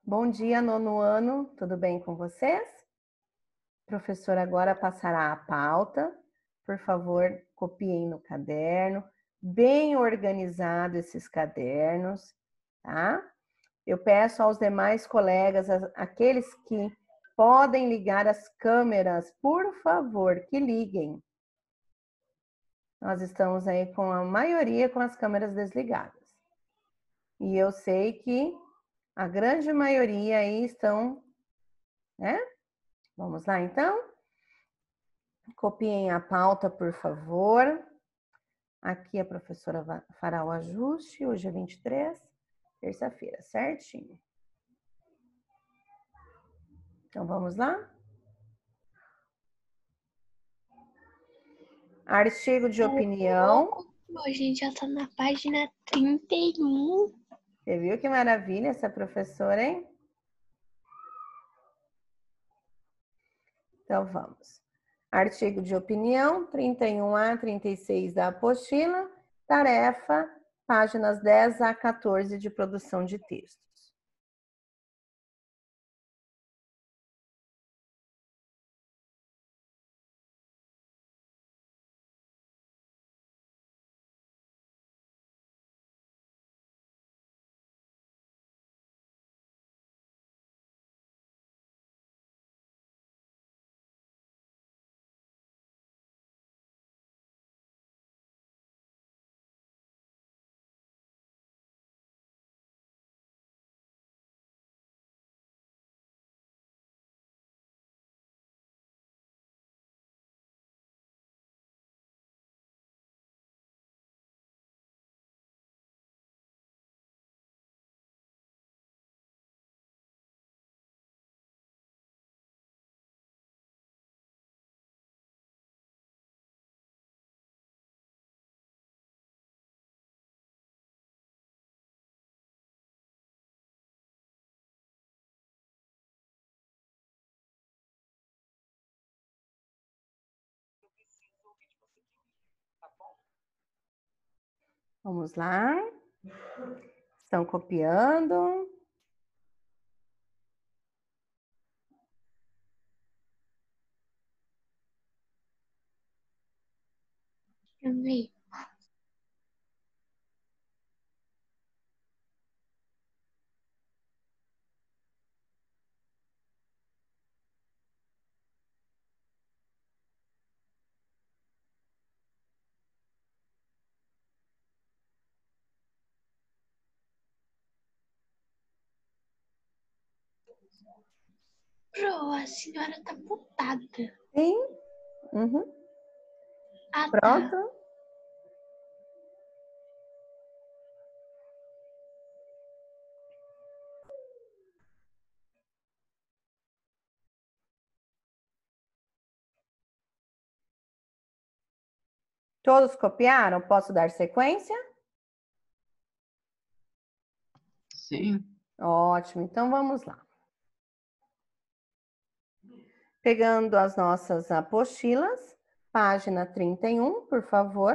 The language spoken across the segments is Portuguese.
Bom dia, nono ano, tudo bem com vocês? O professor agora passará a pauta. Por favor, copiem no caderno, bem organizado esses cadernos, tá? Eu peço aos demais colegas, aqueles que podem ligar as câmeras, por favor, que liguem. Nós estamos aí com a maioria com as câmeras desligadas. E eu sei que a grande maioria aí estão, né? Vamos lá, então? Copiem a pauta, por favor. Aqui a professora fará o ajuste. Hoje é 23, terça-feira, certinho. Então, vamos lá? Artigo de opinião. A gente já está na página 31. Você viu que maravilha essa professora, hein? Então, vamos. Artigo de opinião, 31A, 36 da apostila. Tarefa, páginas 10 a 14 de produção de textos. Vamos lá. Estão copiando. Amei. Pro, a senhora tá putada. Sim. Uhum. Ah, Pronto? tá. Todos copiaram? Posso dar sequência? Sim. Ótimo, então vamos lá. Pegando as nossas apostilas, página 31, por favor.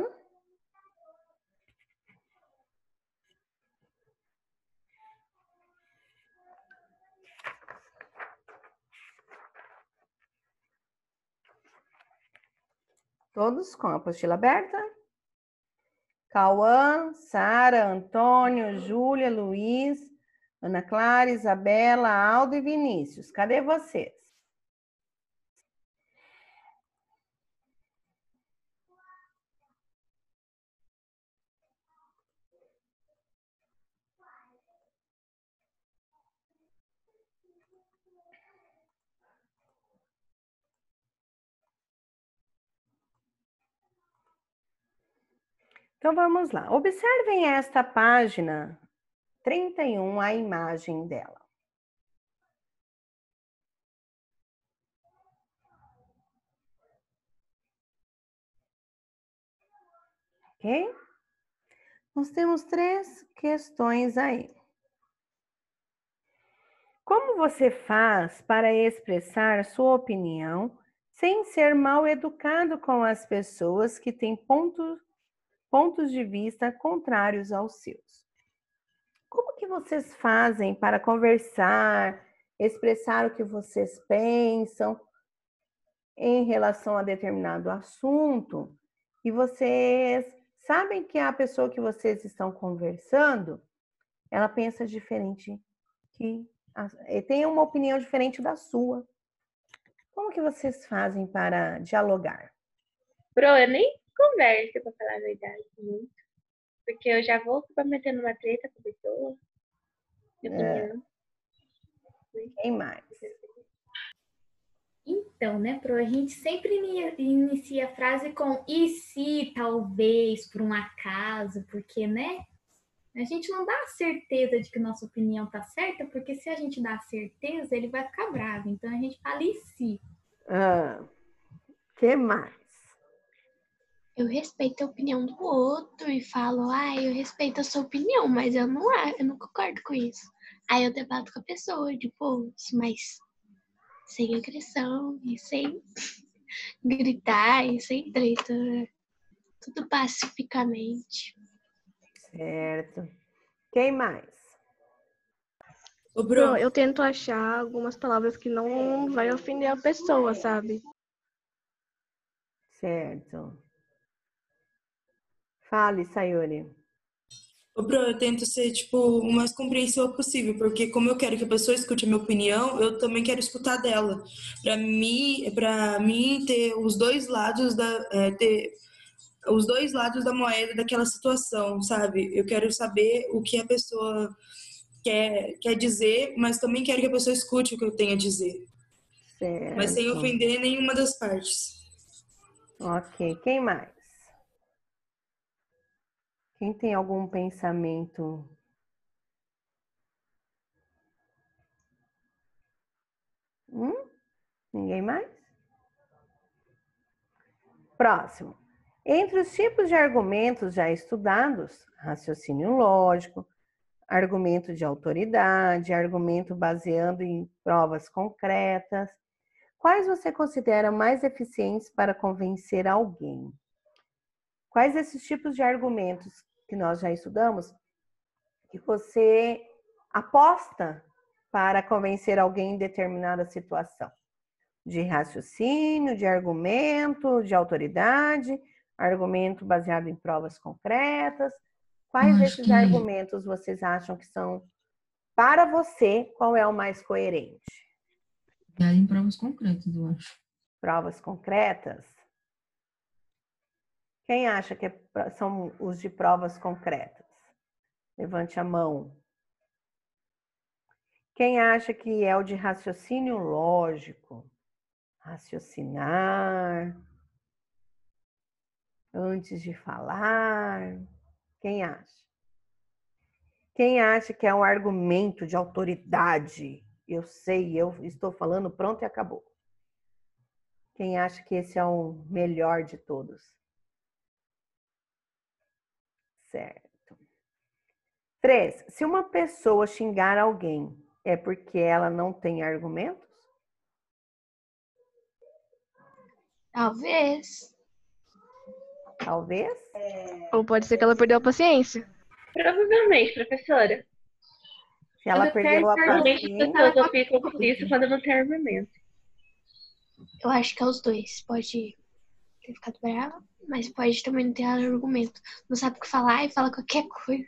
Todos com a apostila aberta. Cauã, Sara, Antônio, Júlia, Luiz, Ana Clara, Isabela, Aldo e Vinícius. Cadê vocês? Então vamos lá. Observem esta página 31, a imagem dela. Ok? Nós temos 3 questões aí. Como você faz para expressar sua opinião sem ser mal educado com as pessoas que têm pontos de vista contrários aos seus? como que vocês fazem para conversar, expressar o que vocês pensam em relação a determinado assunto? E vocês sabem que a pessoa que vocês estão conversando, ela pensa diferente tem uma opinião diferente da sua. Como que vocês fazem para dialogar? Bro, eu nem converso, pra falar a verdade, muito. Porque eu já vou pra meter numa treta com a pessoa. Minha opinião. Quem mais? Então, né, Pro, a gente sempre inicia a frase com e se, talvez, por um acaso, porque, né, a gente não dá a certeza de que nossa opinião tá certa, porque se a gente dá a certeza, ele vai ficar bravo. Então, a gente fala e se. Que mais? Eu respeito a opinião do outro e falo, eu respeito a sua opinião, mas eu não concordo com isso. Aí eu debato com a pessoa, mas sem agressão e sem gritar e sem treta, tudo pacificamente. Certo. Quem mais? Ô, Bro, eu tento achar algumas palavras que não vai ofender a pessoa, sabe? Certo. Fale, Sayuri. Ô, Bro, eu tento ser, o mais compreensiva possível, porque como eu quero que a pessoa escute a minha opinião, eu também quero escutar dela. Para mim ter os dois lados da moeda daquela situação, sabe? Eu quero saber o que a pessoa quer dizer, mas também quero que a pessoa escute o que eu tenho a dizer. Certo. Mas sem ofender nenhuma das partes. Ok. Quem mais? Quem tem algum pensamento? Ninguém mais? Próximo. Entre os tipos de argumentos já estudados, raciocínio lógico, argumento de autoridade, argumento baseando em provas concretas, quais você considera mais eficientes para convencer alguém? Quais esses tipos de argumentos que nós já estudamos que você aposta para convencer alguém em determinada situação? De raciocínio, de argumento, de autoridade, argumento baseado em provas concretas. Quais desses argumentos vocês acham que são, para você, qual é o mais coerente? Baseado em provas concretas, eu acho. Provas concretas? Quem acha que são os de provas concretas? Levante a mão. Quem acha que é o de raciocínio lógico? Raciocinar antes de falar. Quem acha? Quem acha que é um argumento de autoridade? Eu sei, eu estou falando, pronto e acabou. Quem acha que esse é o melhor de todos? Certo. 3. Se uma pessoa xingar alguém, é porque ela não tem argumentos? Talvez. Talvez. Ou pode ser que ela perdeu a paciência. Provavelmente, professora. Se ela perdeu a paciência, as pessoas ficam por isso quando não tem argumento. Eu acho que é os dois. Pode ter ficado brava, mas pode também não ter argumento. Não sabe o que falar e fala qualquer coisa.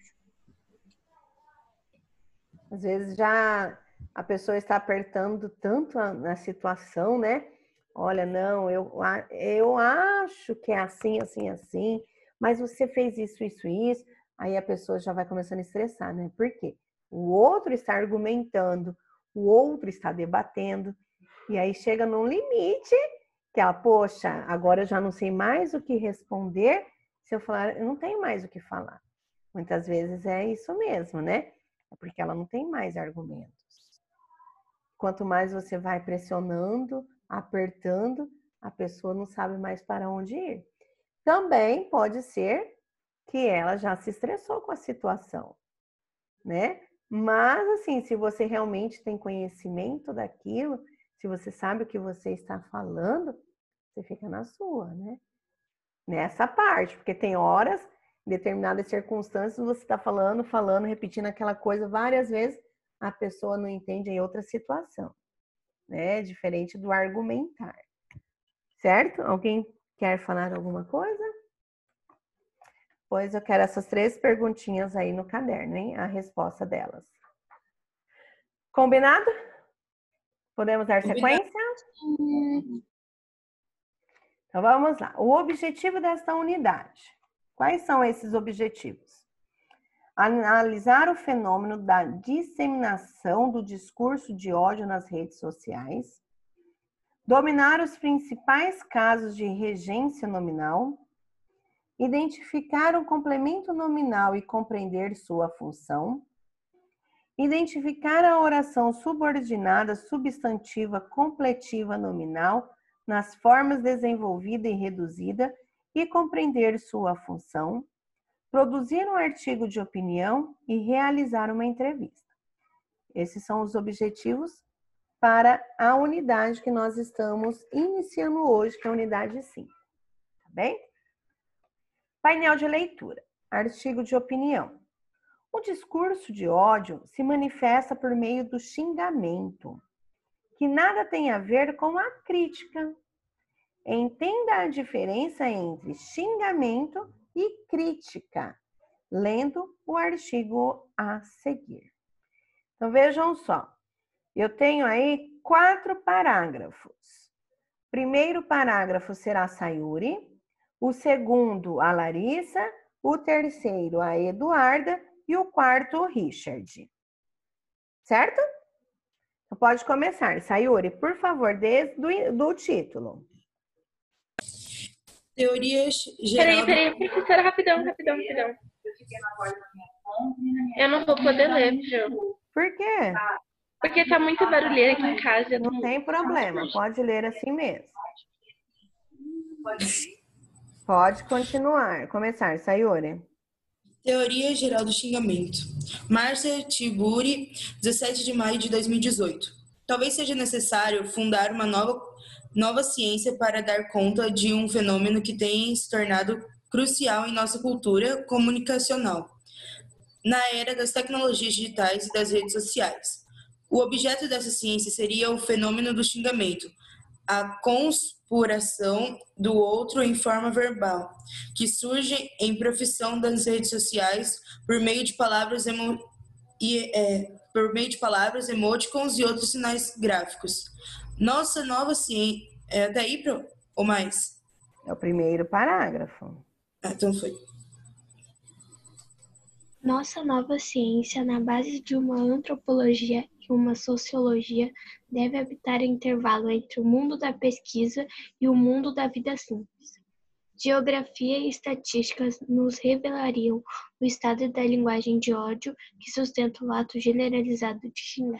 Às vezes já a pessoa está apertando tanto na situação, né? Olha, não, eu acho que é assim, assim, assim, mas você fez isso, isso, isso. Aí a pessoa já vai começando a estressar, né? Por quê? O outro está argumentando, o outro está debatendo, e aí chega num limite que ela, poxa, agora eu já não sei mais o que responder. Se eu falar, eu não tenho mais o que falar. Muitas vezes é isso mesmo, né? É porque ela não tem mais argumentos. Quanto mais você vai pressionando, apertando, a pessoa não sabe mais para onde ir. Também pode ser que ela já se estressou com a situação, né? Mas, assim, se você realmente tem conhecimento daquilo, se você sabe o que você está falando, você fica na sua, né? Nessa parte, porque tem horas Em determinadas circunstâncias, você está falando, repetindo aquela coisa várias vezes, a pessoa não entende em outra situação, né? Diferente do argumentar. Certo? Alguém quer falar alguma coisa? Pois eu quero essas 3 perguntinhas aí no caderno, hein? A resposta delas. Combinado? Podemos dar sequência? Então vamos lá. O objetivo desta unidade. Quais são esses objetivos? Analisar o fenômeno da disseminação do discurso de ódio nas redes sociais, dominar os principais casos de regência nominal, identificar o complemento nominal e compreender sua função, identificar a oração subordinada, substantiva, completiva, nominal, nas formas desenvolvida e reduzida e compreender sua função, produzir um artigo de opinião e realizar uma entrevista. Esses são os objetivos para a unidade que nós estamos iniciando hoje, que é a unidade 5. Tá bem? Painel de leitura. Artigo de opinião. O discurso de ódio se manifesta por meio do xingamento, que nada tem a ver com a crítica. Entenda a diferença entre xingamento e crítica, lendo o artigo a seguir. Então, vejam só. Eu tenho aí 4 parágrafos. Primeiro parágrafo será a Sayuri, o segundo a Larissa, o terceiro a Eduarda e o quarto o Richard. Certo? Então, pode começar. Sayuri, por favor, desde do título. Teoria geral... Peraí, professora, rapidão. Eu não vou poder ler, Ju. Por quê? Porque tá muito barulheira aqui em casa. Não tem problema, pode ler assim mesmo. Pode continuar. Começar, Sayuri. Teoria geral do xingamento. Márcia Tiburi, 17 de maio de 2018. Talvez seja necessário fundar uma nova ciência para dar conta de um fenômeno que tem se tornado crucial em nossa cultura comunicacional, na era das tecnologias digitais e das redes sociais. O objeto dessa ciência seria o fenômeno do xingamento, a conspuração do outro em forma verbal, que surge em profissão das redes sociais por meio de palavras emoticons e outros sinais gráficos. Nossa nova ciência... até aí, ou mais? É o primeiro parágrafo. Então foi. Nossa nova ciência, na base de uma antropologia e uma sociologia, deve habitar o intervalo entre o mundo da pesquisa e o mundo da vida simples. Geografia e estatísticas nos revelariam o estado da linguagem de ódio que sustenta o ato generalizado de xingar.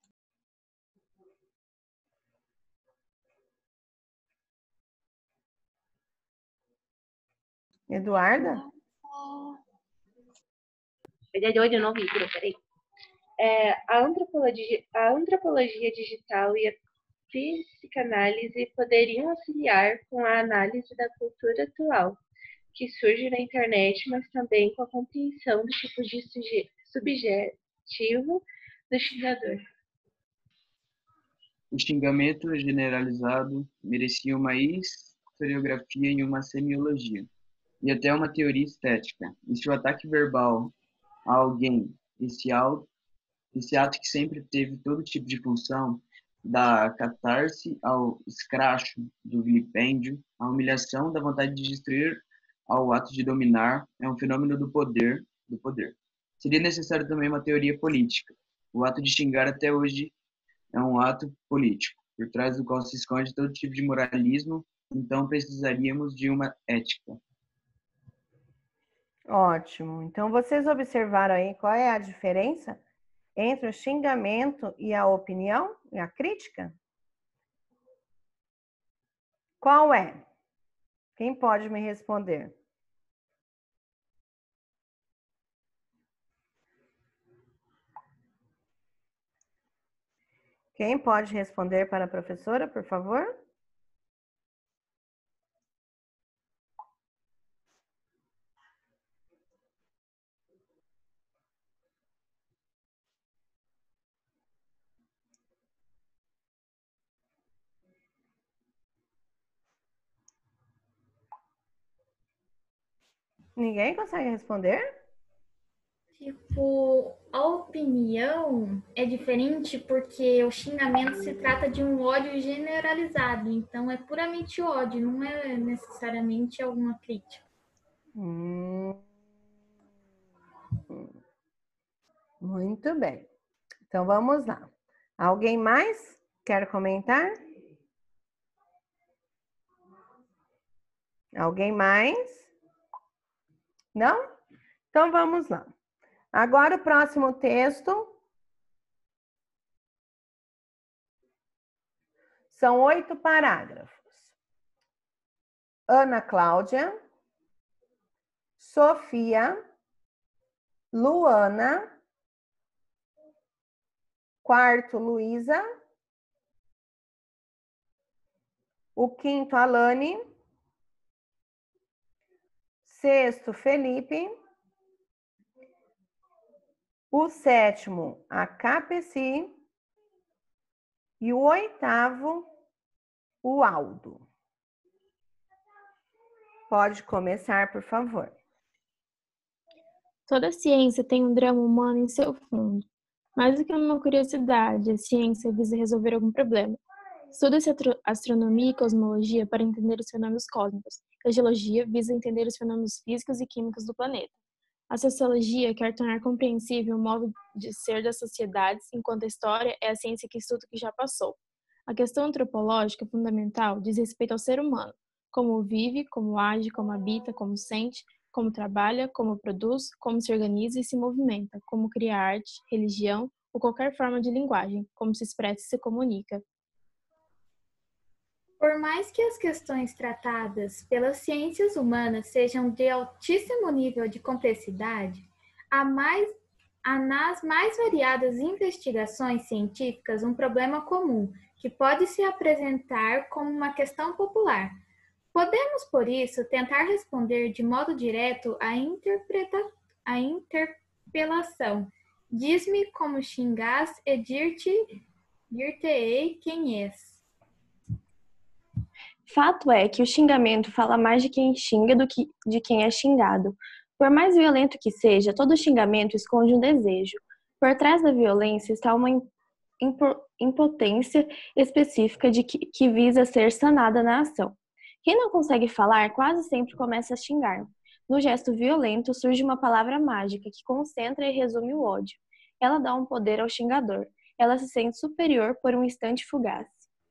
Eduarda? Eu não vi, peraí. A antropologia digital e a psicanálise poderiam auxiliar com a análise da cultura atual, que surge na internet, mas também com a compreensão do tipo de subjetivo do xingador. O xingamento generalizado merecia uma historiografia e uma semiologia, e até uma teoria estética. E se o ataque verbal a alguém, esse ato que sempre teve todo tipo de função, da catarse ao escracho, do vilipêndio, a humilhação da vontade de destruir ao ato de dominar, é um fenômeno do poder. Seria necessário também uma teoria política. O ato de xingar até hoje é um ato político, por trás do qual se esconde todo tipo de moralismo, então precisaríamos de uma ética. Ótimo. Então, vocês observaram aí qual é a diferença entre o xingamento e a opinião e a crítica? Qual é? Quem pode me responder? Quem pode responder para a professora, por favor? Ninguém consegue responder? Tipo, a opinião é diferente porque o xingamento se trata de um ódio generalizado, então é puramente ódio, não é necessariamente alguma crítica. Muito bem. Então vamos lá. Alguém mais quer comentar? Alguém mais? Não? Então vamos lá. Agora o próximo texto. São 8 parágrafos. Ana Cláudia, Sofia, Luana, quarto, Luísa, o quinto, Alane, sexto, Felipe, o sétimo, a Capeci e o oitavo, o Aldo. Pode começar, por favor. Toda ciência tem um drama humano em seu fundo. Mais do que uma curiosidade, a ciência visa resolver algum problema. Estuda-se astronomia e cosmologia para entender os fenômenos cósmicos. A geologia visa entender os fenômenos físicos e químicos do planeta. A sociologia quer tornar compreensível o modo de ser das sociedades, enquanto a história é a ciência que estuda o que já passou. A questão antropológica fundamental diz respeito ao ser humano, como vive, como age, como habita, como sente, como trabalha, como produz, como se organiza e se movimenta, como cria arte, religião ou qualquer forma de linguagem, como se expressa e se comunica. Por mais que as questões tratadas pelas ciências humanas sejam de altíssimo nível de complexidade, há nas mais variadas investigações científicas um problema comum, que pode se apresentar como uma questão popular. Podemos, por isso, tentar responder de modo direto à interpelação. Diz-me como xingás e dir-te-ei quem és. Fato é que o xingamento fala mais de quem xinga do que de quem é xingado. Por mais violento que seja, todo xingamento esconde um desejo. Por trás da violência está uma impotência específica que visa ser sanada na ação. Quem não consegue falar quase sempre começa a xingar. No gesto violento surge uma palavra mágica que concentra e resume o ódio. Ela dá um poder ao xingador. Ela se sente superior por um instante fugaz.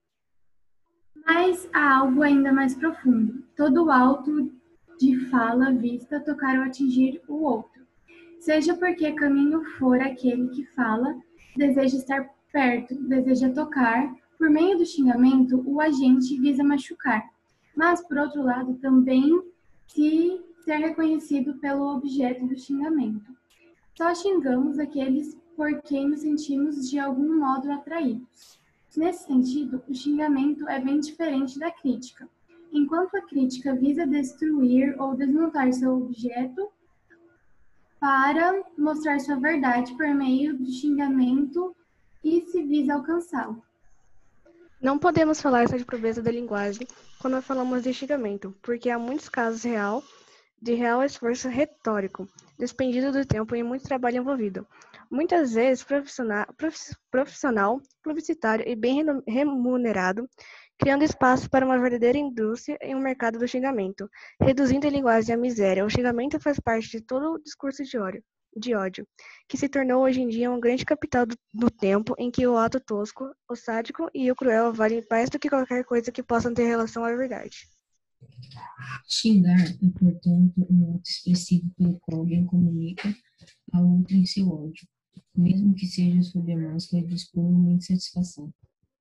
Mas há algo ainda mais profundo. Todo o alto de fala vista tocar ou atingir o outro. Seja porque caminho for aquele que fala, deseja estar perto, deseja tocar, por meio do xingamento, o agente visa machucar. Mas, por outro lado, também se ser reconhecido pelo objeto do xingamento. Só xingamos aqueles por quem nos sentimos de algum modo atraídos. Nesse sentido, o xingamento é bem diferente da crítica. Enquanto a crítica visa destruir ou desmontar seu objeto para mostrar sua verdade por meio do xingamento e se visa alcançá-lo. Não podemos falar só de pobreza da linguagem quando falamos de xingamento, porque há muitos casos de real esforço retórico, despendido do tempo e muito trabalho envolvido. Muitas vezes profissional, publicitário e bem remunerado, criando espaço para uma verdadeira indústria em um mercado do xingamento, reduzindo a linguagem à miséria. O xingamento faz parte de todo o discurso de ódio, que se tornou hoje em dia um grande capital do tempo em que o ato tosco, o sádico e o cruel valem mais do que qualquer coisa que possa ter relação à verdade. Xingar é, portanto, um ato expressivo pelo qual alguém comunica a outro seu ódio, mesmo que seja sob a máscara de expor uma insatisfação.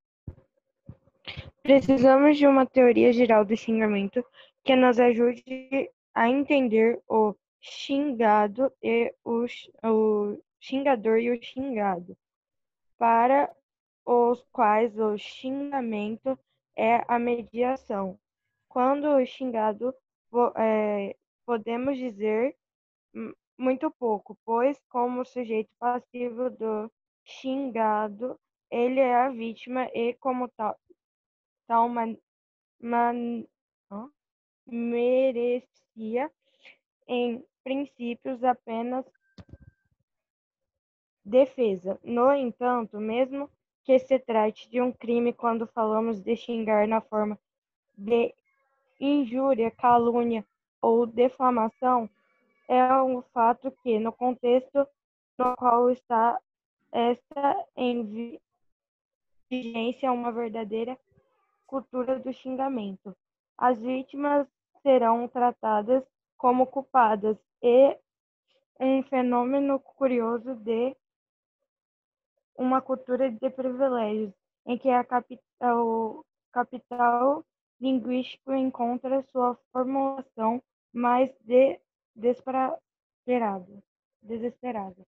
Precisamos de uma teoria geral do xingamento que nos ajude a entender o xingado e o xingador e o xingado, para os quais o xingamento é a mediação. Quando o xingado, podemos dizer muito pouco, pois, como sujeito passivo do xingado, ele é a vítima e, como tal merecia em princípios apenas defesa. No entanto, mesmo que se trate de um crime quando falamos de xingar na forma de injúria, calúnia ou defamação, é um fato que, no contexto no qual está esta em vigência, uma verdadeira cultura do xingamento. As vítimas serão tratadas como culpadas e um fenômeno curioso de uma cultura de privilégios, em que o capital linguístico encontra sua formulação mais desesperada.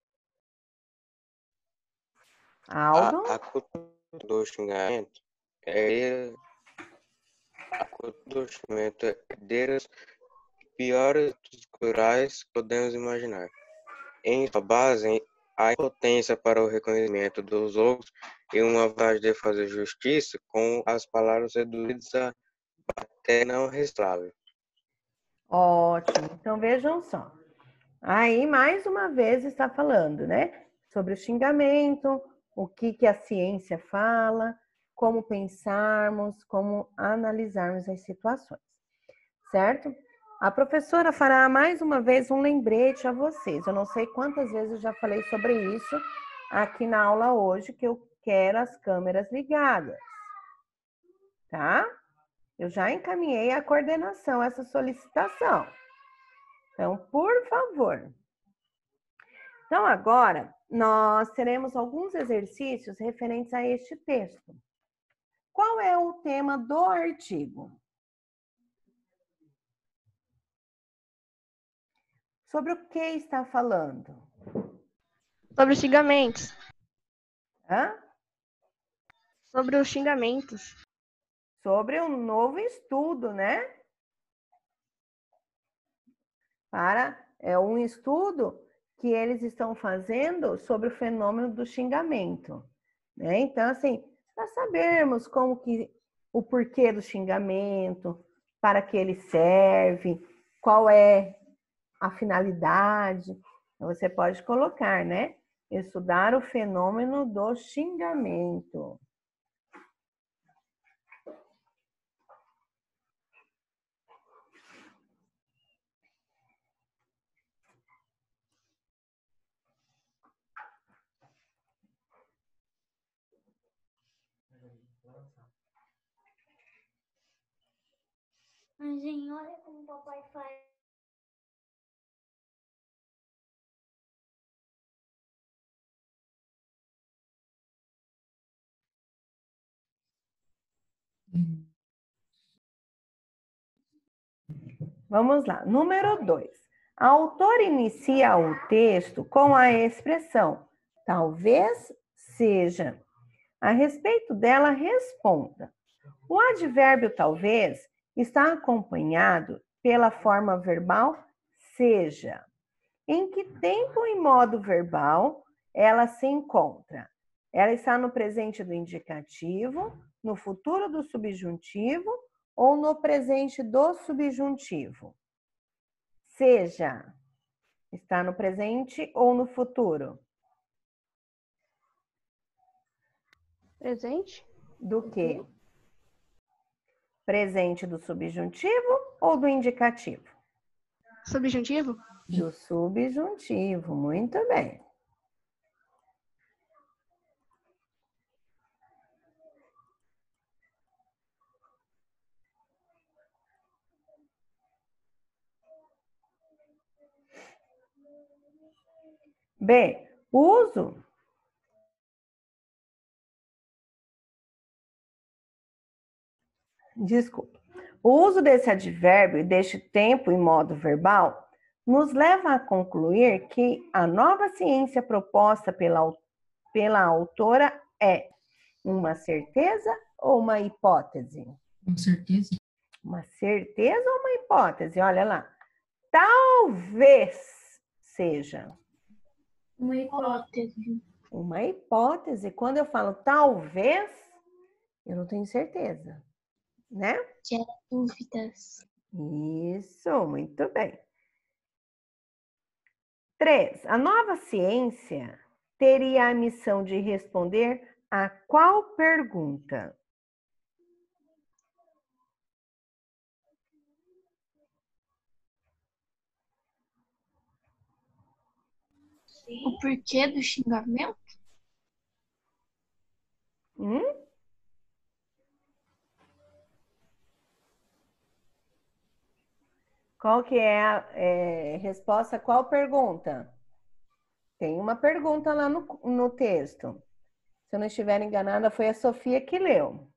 Aldo? A cultura do xingamento é a cultura do xingamento é das piores culturais que podemos imaginar. Em sua base, a impotência para o reconhecimento dos outros e uma vontade de fazer justiça com as palavras reduzidas a até não registrável. Ótimo. Então vejam só. Aí, mais uma vez, está falando, né? Sobre o xingamento, o que a ciência fala, como pensarmos, como analisarmos as situações, certo? A professora fará mais uma vez um lembrete a vocês. Eu não sei quantas vezes eu já falei sobre isso aqui na aula hoje, que eu quero as câmeras ligadas, tá? Eu já encaminhei à coordenação essa solicitação. Então, por favor. Então, agora, nós teremos alguns exercícios referentes a este texto. Qual é o tema do artigo? Sobre o que está falando? Sobre os xingamentos. Hã? Sobre os xingamentos. Sobre um novo estudo, né? É um estudo que eles estão fazendo sobre o fenômeno do xingamento, né? Então, assim, para sabermos o porquê do xingamento, para que ele serve, qual é a finalidade, então, você pode colocar, né? Estudar o fenômeno do xingamento. Anjinho, olha como o papai faz. Vamos lá. Número 2. A autora inicia o texto com a expressão talvez seja. A respeito dela, responda. O advérbio talvez está acompanhado pela forma verbal seja. Em que tempo e modo verbal ela se encontra? Ela está no presente do indicativo, no futuro do subjuntivo ou no presente do subjuntivo? Seja, está no presente ou no futuro? Presente. Do quê? Presente do subjuntivo ou do indicativo? Subjuntivo? Do subjuntivo, muito bem. B, uso. Desculpa. O uso desse advérbio e deste tempo e modo verbal nos leva a concluir que a nova ciência proposta pela autora é uma certeza ou uma hipótese? Com certeza. Uma certeza ou uma hipótese? Olha lá. Talvez seja. Uma hipótese. Uma hipótese. Quando eu falo talvez, eu não tenho certeza, né? Gera dúvidas. Isso, muito bem. 3. A nova ciência teria a missão de responder a qual pergunta? O porquê do xingamento? Qual que é a resposta a qual pergunta? Tem uma pergunta lá no texto. Se eu não estiver enganada, foi a Sofia que leu.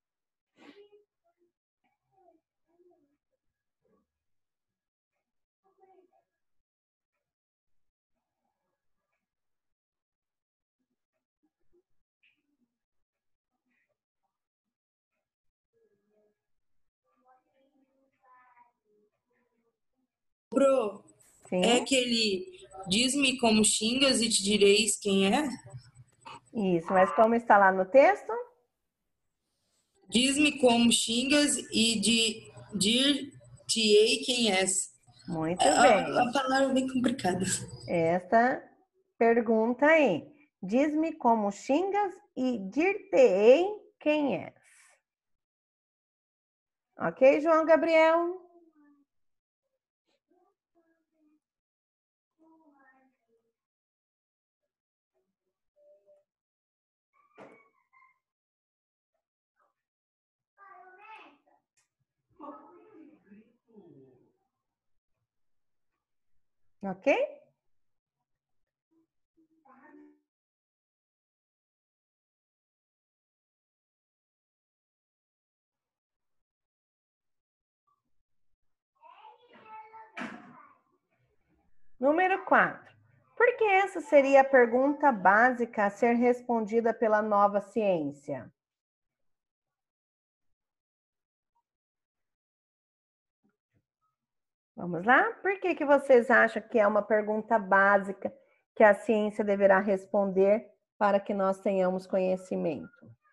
Pro, Sim. é aquele diz-me como xingas e te direis quem é? Isso, mas como está lá no texto? Diz-me como xingas e dir-te-ei quem és. Muito A bem. palavra é bem complicada. Esta pergunta aí. Diz-me como xingas e dir-te-ei quem és. Ok, João Gabriel? Ok? Número 4. Por que essa seria a pergunta básica a ser respondida pela nova ciência? Vamos lá? Por que vocês acham que é uma pergunta básica que a ciência deverá responder para que nós tenhamos conhecimento?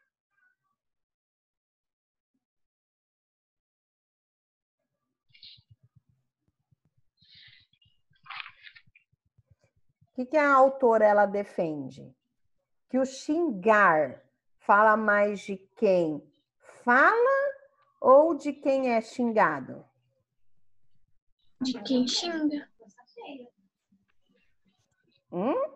O que a autora ela defende? Que o xingar fala mais de quem fala ou de quem é xingado? De quem xinga. O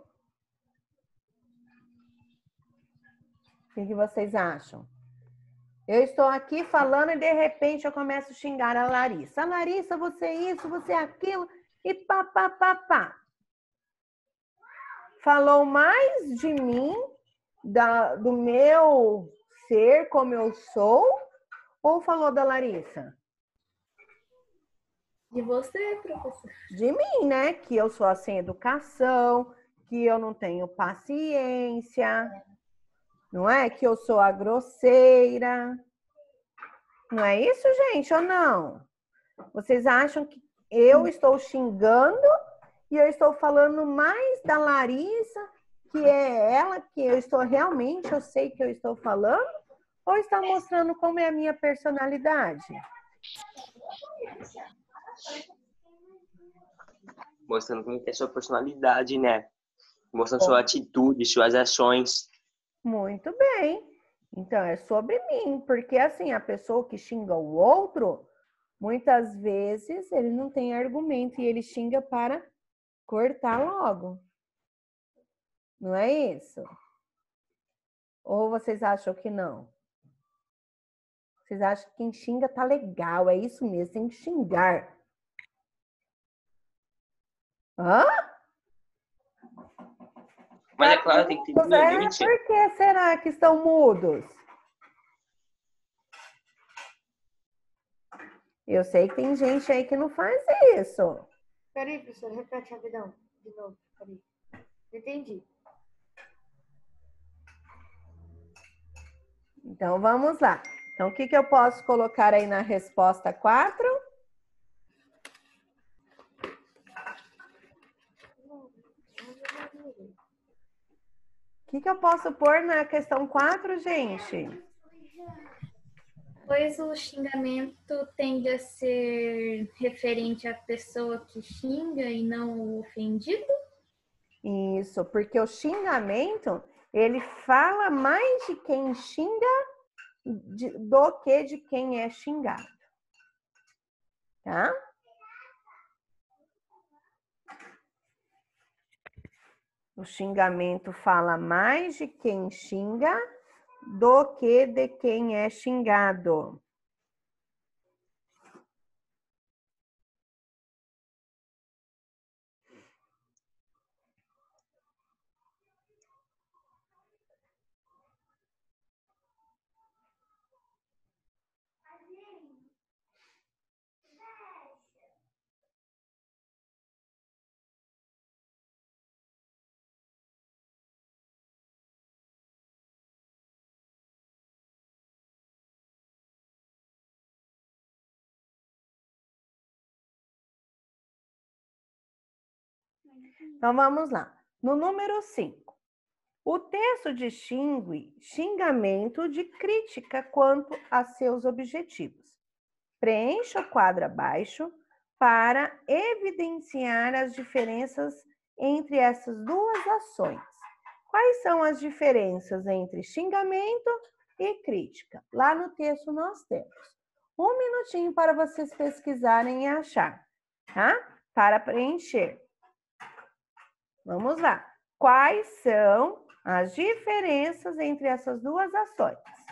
que vocês acham? Eu estou aqui falando e de repente eu começo a xingar a Larissa. Larissa, você é isso, você é aquilo e pá, pá, pá, pá. Falou mais de mim, do meu ser, como eu sou, ou falou da Larissa? De você, professor. De mim, né? Que eu sou sem educação, que eu não tenho paciência, não é? Que eu sou a grosseira. Não é isso, gente, ou não? Vocês acham que eu estou xingando e eu estou falando mais da Larissa, que é ela, que eu sei que eu estou falando, ou está mostrando como é a minha personalidade? Mostrando como é a sua personalidade, né? Mostrando sua atitude, suas ações. Muito bem. Então, é sobre mim, porque assim, a pessoa que xinga o outro, muitas vezes ele não tem argumento e ele xinga para cortar logo. Não é isso? Ou vocês acham que não? Vocês acham que quem xinga tá legal, é isso mesmo, tem que xingar. Hã? Mas é claro, tem que ter limite. Por que será que estão mudos? Eu sei que tem gente aí que não faz isso. Peraí, professor, repete rapidão. De novo, peraí. Entendi. Então, vamos lá. Então, o que eu posso colocar aí na resposta 4? O que eu posso pôr na questão 4, gente? Pois o xingamento tende a ser referente à pessoa que xinga e não o ofendido? Isso, porque o xingamento, ele fala mais de quem xinga do que de quem é xingado. Tá? O xingamento fala mais de quem xinga do que de quem é xingado. Então, vamos lá. No número 5. O texto distingue xingamento de crítica quanto a seus objetivos. Preencha o quadro abaixo para evidenciar as diferenças entre essas duas ações. Quais são as diferenças entre xingamento e crítica? Lá no texto nós temos. Um minutinho para vocês pesquisarem e achar, tá? Para preencher. Vamos lá. Quais são as diferenças entre essas duas ações?